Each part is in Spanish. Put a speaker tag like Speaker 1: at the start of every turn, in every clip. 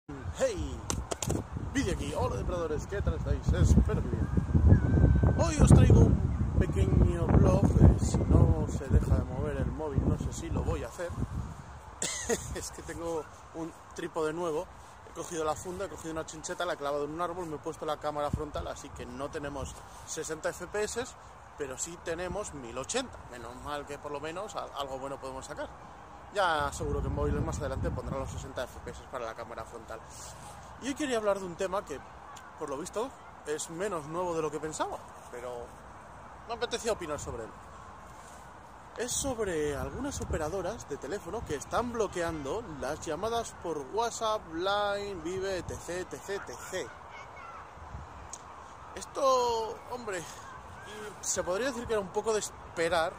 Speaker 1: Hey, vídeo aquí, hola depredadores, ¿qué tal estáis? Espero que bien. Hoy os traigo un pequeño vlog, si no se deja de mover el móvil, no sé si lo voy a hacer. Es que tengo un trípode nuevo, he cogido la funda, he cogido una chincheta, la he clavado en un árbol, me he puesto la cámara frontal, así que no tenemos 60 FPS, pero sí tenemos 1080, menos mal que por lo menos algo bueno podemos sacar. Ya seguro que en móviles más adelante pondrán los 60 FPS para la cámara frontal. Y hoy quería hablar de un tema que, por lo visto, es menos nuevo de lo que pensaba, pero me apetecía opinar sobre él. Es sobre algunas operadoras de teléfono que están bloqueando las llamadas por WhatsApp, Line, Vive, etc, etc, etc. Esto, hombre, se podría decir que era un poco de esperar,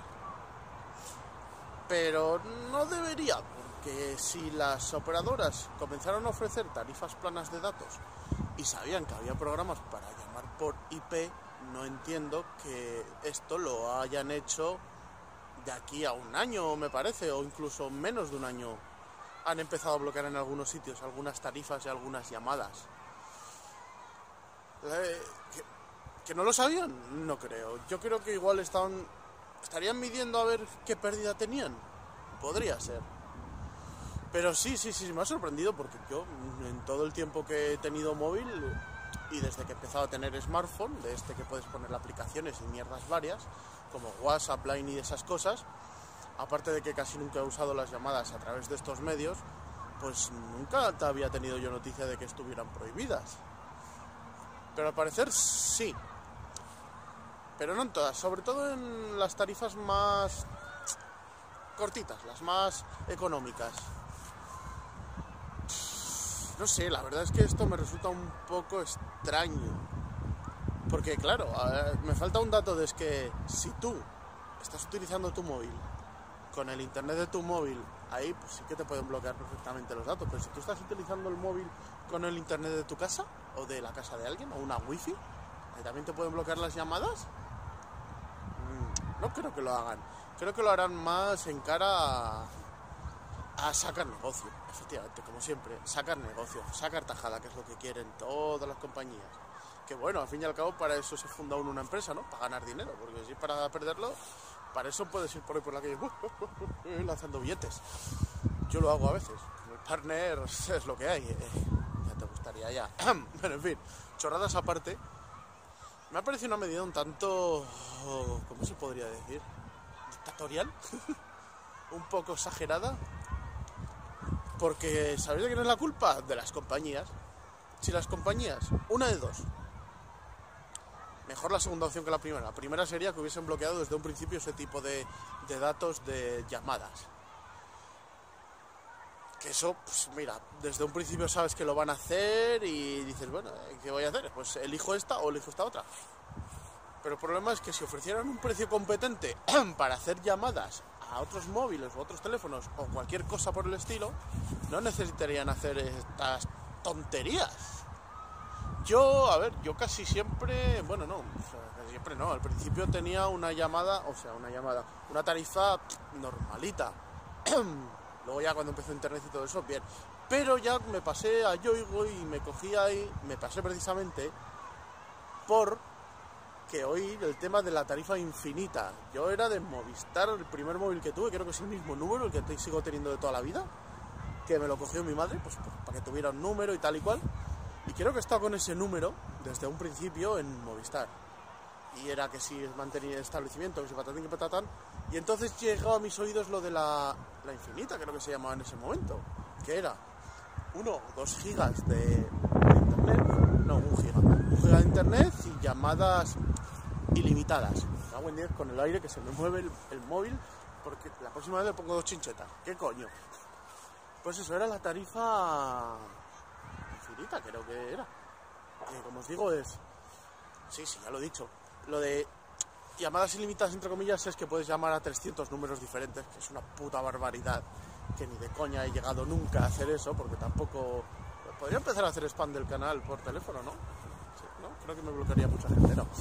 Speaker 1: pero no debería, porque si las operadoras comenzaron a ofrecer tarifas planas de datos y sabían que había programas para llamar por IP, no entiendo que esto lo hayan hecho de aquí a un año, me parece, o incluso menos de un año. Han empezado a bloquear en algunos sitios algunas tarifas y algunas llamadas. ¿Que no lo sabían? No creo. Yo creo que igual estarían midiendo a ver qué pérdida tenían. Podría ser. Pero sí, me ha sorprendido porque yo, en todo el tiempo que he tenido móvil y desde que he empezado a tener smartphone, de este que puedes poner aplicaciones y mierdas varias, como WhatsApp, Line y esas cosas, aparte de que casi nunca he usado las llamadas a través de estos medios, pues nunca había tenido yo noticia de que estuvieran prohibidas. Pero al parecer sí. Pero no en todas, sobre todo en las tarifas más cortitas, las más económicas. No sé, la verdad es que esto me resulta un poco extraño. Porque claro, me falta un dato de que si tú estás utilizando tu móvil con el internet de tu móvil, ahí pues sí que te pueden bloquear perfectamente los datos. Pero si tú estás utilizando el móvil con el internet de tu casa o de la casa de alguien o una wifi, ahí también te pueden bloquear las llamadas. No creo que lo hagan. Creo que lo harán más en cara a sacar negocio, efectivamente, como siempre. Sacar negocio, sacar tajada, que es lo que quieren todas las compañías. Que bueno, al fin y al cabo para eso se funda una empresa, ¿no? Para ganar dinero, porque si para perderlo, para eso puedes ir por ahí por la calle lanzando billetes. Yo lo hago a veces. El partner es lo que hay. Ya te gustaría ya. Pero en fin, chorradas aparte. Me ha parecido una medida un tanto, ¿cómo se podría decir? Dictatorial, un poco exagerada, porque ¿sabéis de quién es la culpa? De las compañías. Si las compañías, una de dos, mejor la segunda opción que la primera. La primera sería que hubiesen bloqueado desde un principio ese tipo de datos de llamadas. Que eso, pues mira, desde un principio sabes que lo van a hacer y dices, bueno, ¿qué voy a hacer? Pues elijo esta o elijo esta otra. Pero el problema es que si ofrecieran un precio competente para hacer llamadas a otros móviles o otros teléfonos o cualquier cosa por el estilo, no necesitarían hacer estas tonterías. Yo casi siempre, bueno, no, casi siempre no, al principio tenía una tarifa normalita. Luego ya cuando empezó internet y todo eso, bien. Pero ya me pasé a Yoigo y me pasé precisamente por que hoy el tema de la tarifa infinita. Yo era de Movistar, el primer móvil que tuve, creo que es el mismo número, el que sigo teniendo de toda la vida, que me lo cogió mi madre, pues para que tuviera un número y tal y cual. Y creo que he estado con ese número desde un principio en Movistar. Y era que si mantenía el establecimiento, que si patatín que patatán. Y entonces llegó a mis oídos lo de la infinita, creo que se llamaba en ese momento. Que era 1 o 2 gigas de internet. No, 1 giga. 1 giga de internet y llamadas ilimitadas. Me hago en 10 con el aire que se me mueve el móvil, porque la próxima vez le pongo 2 chinchetas. ¿Qué coño? Pues eso, era la tarifa infinita, creo que era. Que como os digo es... Sí, ya lo he dicho. Lo de llamadas ilimitadas, entre comillas, es que puedes llamar a 300 números diferentes, que es una puta barbaridad, que ni de coña he llegado nunca a hacer eso, porque tampoco... Podría empezar a hacer spam del canal por teléfono, ¿no? Sí, ¿no? Creo que me bloquearía mucha gente, ¿no?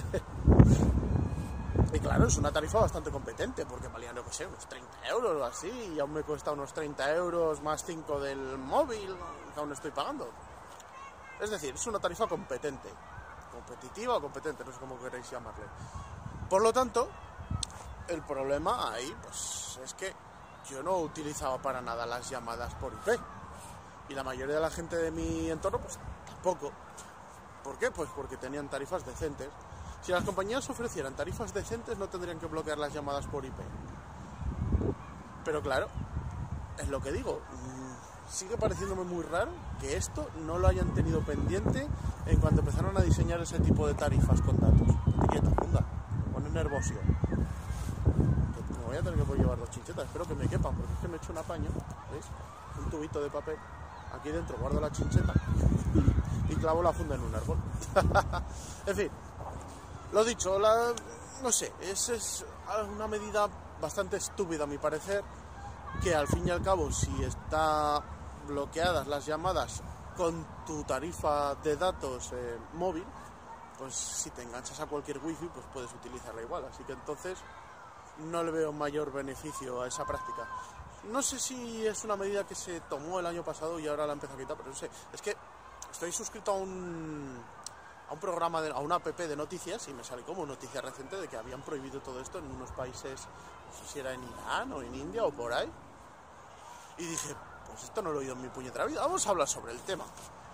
Speaker 1: Y claro, es una tarifa bastante competente, porque valía, no sé, unos 30 euros o así, y aún me cuesta unos 30 euros más 5 del móvil. porque aún estoy pagando. Es decir, es una tarifa competente, competitiva o competente, no sé cómo queréis llamarle. Por lo tanto, el problema ahí pues es que yo no utilizaba para nada las llamadas por IP, y la mayoría de la gente de mi entorno pues tampoco. ¿Por qué? Pues porque tenían tarifas decentes. Si las compañías ofrecieran tarifas decentes, no tendrían que bloquear las llamadas por IP. Pero claro, es lo que digo, sigue pareciéndome muy raro que esto no lo hayan tenido pendiente en cuanto empezaron a diseñar ese tipo de tarifas con datos. Quieta, funda, me pone nervioso. Me voy a tener que llevar 2 chinchetas, espero que me quepan, porque es que me he hecho un apaño, ¿veis? Un tubito de papel, aquí dentro guardo la chincheta y clavo la funda en un árbol. En fin, lo dicho, no sé, es una medida bastante estúpida a mi parecer, que al fin y al cabo, si está bloqueadas las llamadas con tu tarifa de datos móvil, pues si te enganchas a cualquier wifi, pues puedes utilizarla igual. Así que entonces no le veo mayor beneficio a esa práctica. No sé si es una medida que se tomó el año pasado y ahora la empezó a quitar, pero no sé, es que estoy suscrito a un programa, a una app de noticias, y me sale como noticia reciente de que habían prohibido todo esto en unos países, no sé si era en Irán o en India o por ahí. Y dije, pues esto no lo he oído en mi puñetera vida, vamos a hablar sobre el tema.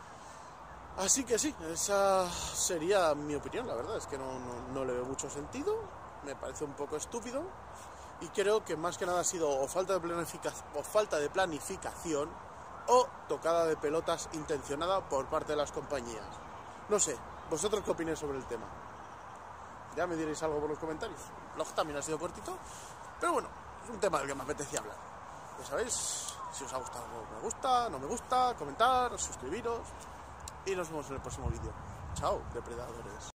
Speaker 1: Así que sí, esa sería mi opinión, la verdad es que no le veo mucho sentido, me parece un poco estúpido, y creo que más que nada ha sido o falta de planificación o tocada de pelotas intencionada por parte de las compañías. No sé, ¿vosotros qué opináis sobre el tema? Ya me diréis algo por los comentarios. El blog también ha sido cortito, pero bueno, es un tema del que me apetecía hablar. Ya sabéis, si os ha gustado, me gusta, no me gusta, comentar, suscribiros, y nos vemos en el próximo vídeo. Chao, depredadores.